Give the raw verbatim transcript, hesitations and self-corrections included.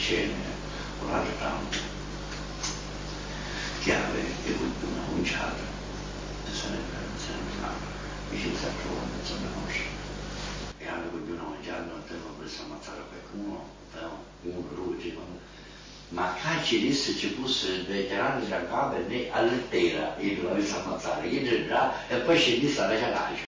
cene, coraggio tanto, chiave e qualcuno ha cominciato e se ne va, vicino a giovane, senza conoscere. E anche qualcuno ha mangiato, non tempo per ammazzare qualcuno, uno, due, tre, ma che ci fosse dei grandi ragazzi all'intera, io l'ho visto ammazzare, io già, e poi c'è di stare a